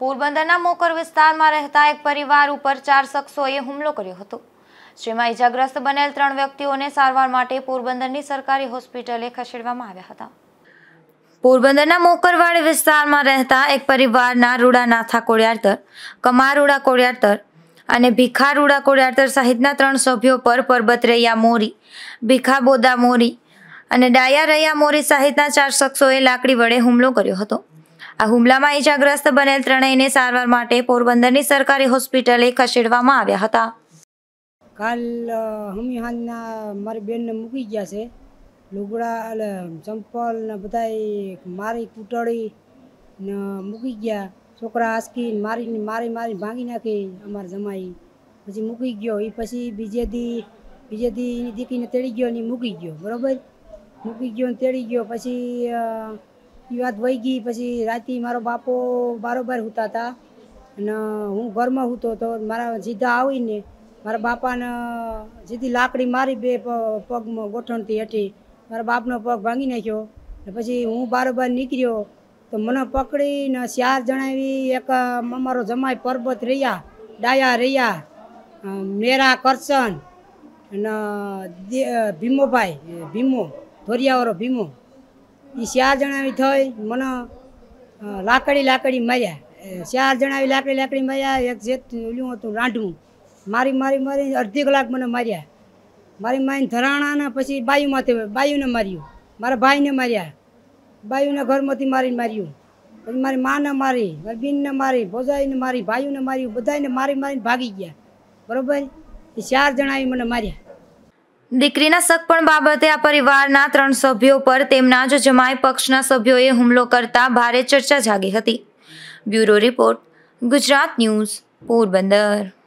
પોરબંદરના મોકર વિસ્તારમાં રહેતા એક પરિવાર ઉપર 4 શખ્સોએ હુમલો કર્યો હતો, જેમાં ઈજાગ્રસ્ત બનેલ 3 વ્યક્તિઓને સારવાર માટે પોરબંદરની સરકારી હોસ્પિટલે ખસેડવામાં આવ્યા હતા। પોરબંદરના મોકરવાડી વિસ્તારમાં રહેતા એક પરિવારના રૂડાનાથા કોડિયાતર, કમારુડા કોડિયાતર અને ભીખારુડા કોડિયાતર સહિતના 3 સભ્યો પર પરબત રૈયા મોરી, ભીખાબોદા મોરી અને ડાયા રૈયા મોરી સહિતના 4 શખ્સોએ લાકડી વડે હુમલો કર્યો હતો। આ હુમલામાં ઈજાગ્રસ્ત બનેલ ત્રણેયને સારવાર માટે પોરબંદરની સરકારી હોસ્પિટલે ખસેડવામાં આવ્યા હતા। કાલ હમીહાનના મારી બેનને મૂકી ગયા છે, લુગડા ચંપલ ને બધાય મારી કૂટડી ને મૂકી ગયા। છોકરા આસકીને મારી ભાંગી નાખી અમારા જમાઈ, પછી મૂકી ગયો। એ પછી બીજે દી એની દીકરીને તેડી ગયો ને મૂકી ગયો, બરાબર મૂકી ગયો ને તેડી ગયો। પછી એ વાત વહી ગઈ। પછી રાતે મારો બાપો બારોબાર સૂતા હતા અને હું ઘરમાં સૂતો હતો। મારા સીધા આવીને મારા બાપાને સીધી લાકડી મારી બે પગમાં ગોઠણથી હેઠી મારા બાપનો પગ ભાંગી નાખ્યો। ને પછી હું બારોબાર નીકળ્યો તો મને પકડીને 4 જણાવી, એક અમારો જમાઈ પરબત રૈયા, ડાયા રૈયા, મેરા કરશન અને ભીમોભાઈ, ભીમો ધોરિયાવાળો ભીમો, એ 4 જણાવી થઈ મને લાકડી માર્યા। 4 જણાવી લાકડી માર્યા। એક જેત ઓલું હતું રાંઢવું મારી અડધી કલાક મને માર્યા। મારીને ધરાણા, પછી બાયુને માર્યું, મારા ભાઈને માર્યા, બાયુને ઘરમાંથી માર્યું, પછી મારી માને મારી, મારી બીનને મારી, ભોજાઈને મારી, ભાઈઓને માર્યું, બધાને મારીને ભાગી ગયા, બરોબર। એ 4 જણાવી મને માર્યા। દીકરીના સગપણ બાબતે આ પરિવારના 3 સભ્યો પર તેમના જ જમાઈ પક્ષના સભ્યોએ હુમલો કરતા ભારે ચર્ચા જાગી હતી। Bureau report, Gujarat news, Porbandar.